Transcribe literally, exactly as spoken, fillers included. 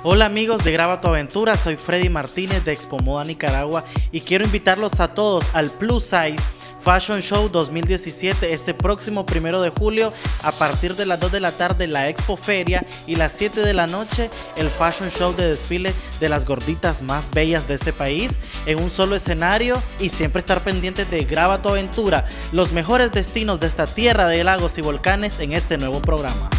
Hola amigos de Graba tu Aventura, soy Freddy Martínez de Expo Moda Nicaragua y quiero invitarlos a todos al Plus Size Fashion Show dos mil diecisiete este próximo primero de julio a partir de las dos de la tarde la Expo Feria y las siete de la noche el Fashion Show de desfile de las gorditas más bellas de este país en un solo escenario, y siempre estar pendientes de Graba tu Aventura, los mejores destinos de esta tierra de lagos y volcanes en este nuevo programa.